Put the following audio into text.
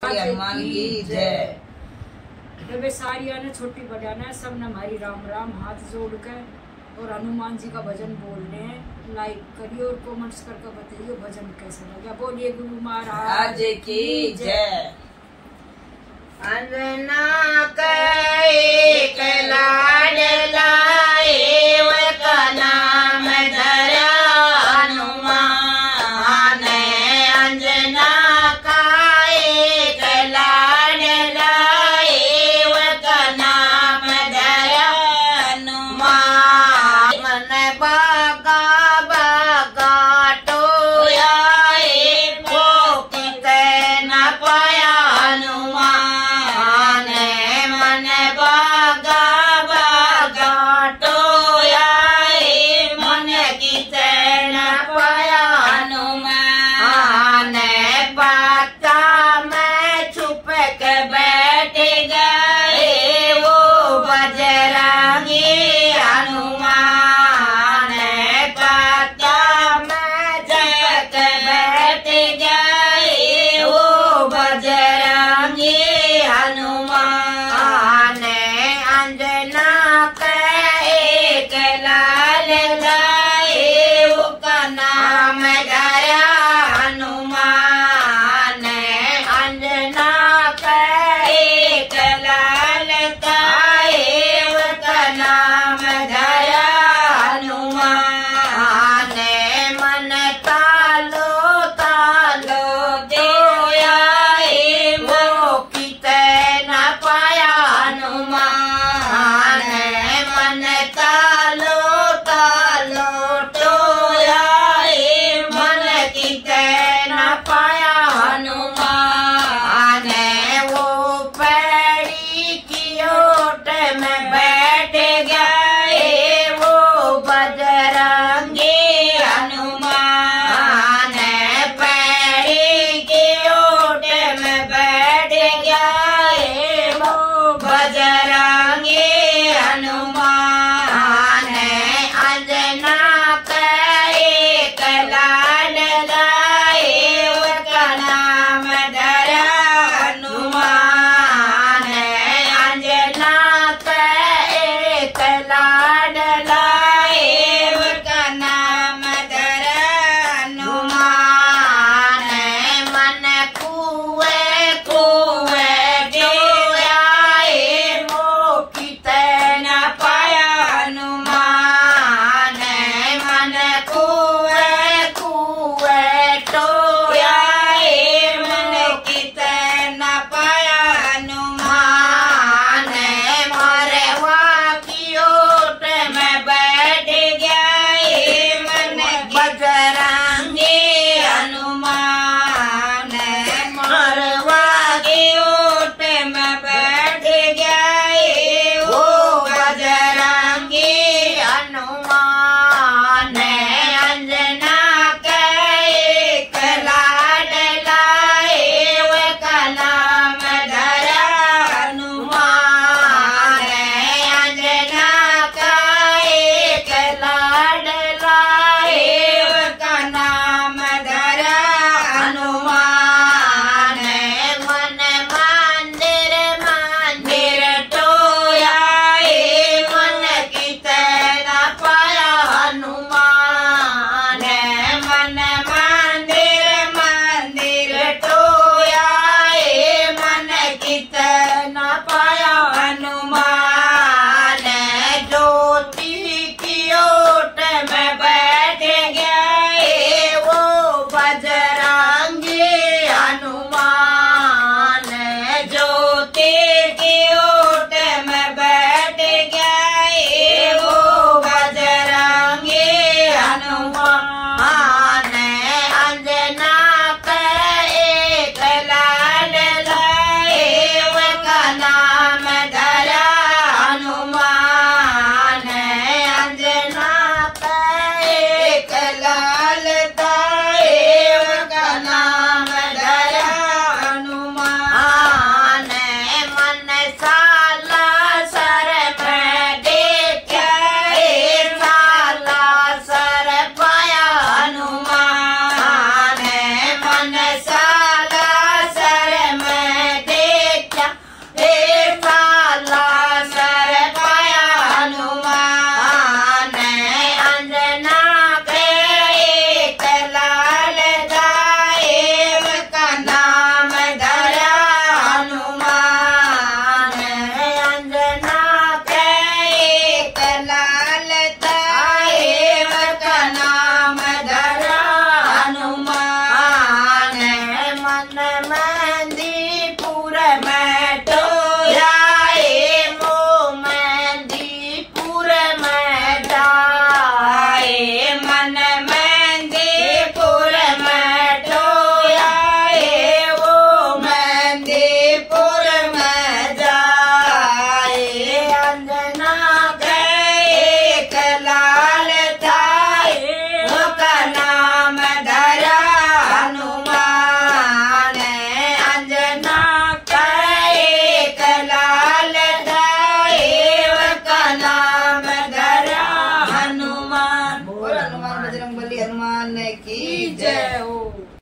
हनुमान की जय। वे सारिया ने छोटी बड़ा ने सब ने हमारी राम राम हाथ जोड़ कर और हनुमान जी का भजन बोलने हैं। लाइक करिए और कमेंट्स करके बताइए भजन कैसा लगा। बोलिए गुरु महाराज की जय। अंजना के लाड लाए का नाम धरा हनुमान। अंजना का एक लाड लाए का नाम धरा हनुमान। मन बागा बागा टोया भोग न पाया हनुमान। मन बागा बागा टोया मन की चैन पाया हनुमान। बाता में छुप के बैठ गए वो बजरंगी हनुमान। बाता में छुप के बैठ गए वो बजरंगी हनुमान की जय हो।